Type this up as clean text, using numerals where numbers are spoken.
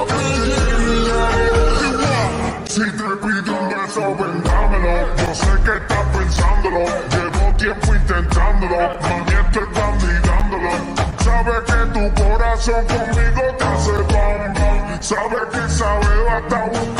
Si te pido un beso, ven dámelo. Yo sé que estás pensándolo. Llevo tiempo intentándolo. Mami, estoy mirándolo. Sabes que tu corazón conmigo te hace bam bam. Sabes que esa beba está